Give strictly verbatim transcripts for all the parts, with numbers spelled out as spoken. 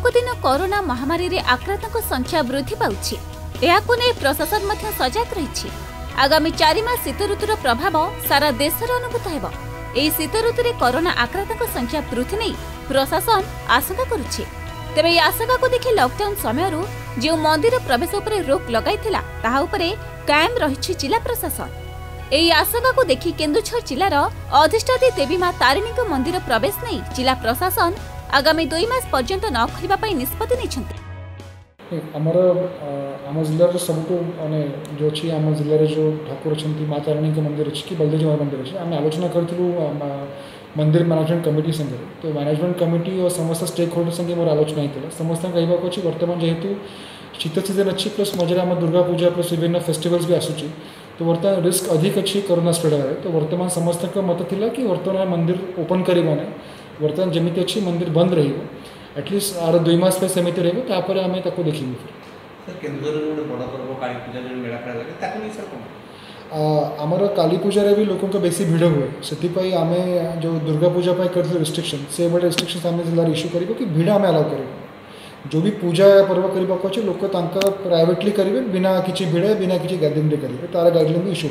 दिनकु दिन कोरोना महामारी रे आक्रांतक संख्या वृद्धि पाउछि। एहाकु नै प्रशासन मध्य सजग रहिछि। आगामी चार मास शीत ऋतुर प्रभाव सारा देश रे अनुभूत हेबो। एही शीत ऋतु रे कोरोना आक्रांतक संख्या वृद्धि नै प्रशासन आशंका करुछि। तेबे एही आशंका को देखि लॉकडाउन समय जो मंदिर प्रवेश उपरे रोक लगाइथिला ताहा उपरे कायम रहिछि जिला प्रशासन। एही आशंका को देखि केन्दुझर जिलार अधिष्ठात्री देवी मां तारिणी को मंदिर प्रवेश नै जिला प्रशासन आगामी दुई मास पर्यंत न खोलिबा पई निष्पत्ति नेछन्ति। आमर आम जिलार सबुठू माने जो अच्छी आम जिले जो ठाकुर अच्छा माँ तारिणी के मंदिर अच्छी कि बलदेव मंदिर अच्छे आम आलोचना करूँ मंदिर मैनेजमेंट कमिटी संगे। तो मैनेजमेंट कमिटी और समस्त स्टेक होल्डर संगे मोर आलोचना होता समस्त कहवा अच्छी बर्तमान जेहेतु शीत सीजन अच्छी प्लस मझे आम दुर्गा पूजा प्लस विभिन्न फेस्टिवल्स भी आसूँ तो बर्तमान रिस्क अधिक अच्छी कोरोना स्प्रेड है। तो बर्तमान समस्त मत थिला कि बर्तमान मंदिर ओपन करना बर्तमान जमी अच्छी मंदिर बंद रही एटलिस्ट आर दुई मास पे सेमिति रहबो तापर आमे ताको देखिबो। सर केंद्र रे बड़ पर्व काली पूजा जे मेला खड़ा लागे ताको नै सर कोन आ हमर काली पूजा रे भी लोकन को बेसी भीड़ हुए सेति पई आमे जो दुर्गा पूजा पई करथि रिस्ट्रिक्शन से बड़े रिस्ट्रिक्शन आमे जिल्ला इश्यू करबो कि भीड़ आमे अलाउ करबो। जो भी पूजा पर्व करबा को छै लोक तांका प्राइवेटली करिवे बिना किछि भीड़ बिना किछि गैदरिंग रे करिवे तार गाइडलाइन इश्यू।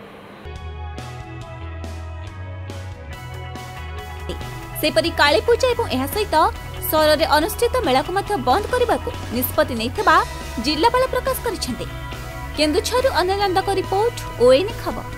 सेपरि काली पूजा एवं एहा सहित सहर में अनुष्ठित मेला को मध्य बंद करने को निष्पत्ति नहीं जिलापाल प्रकाश करिसेंते। केन्दुझर अनंत रिपोर्ट ओएन खबर।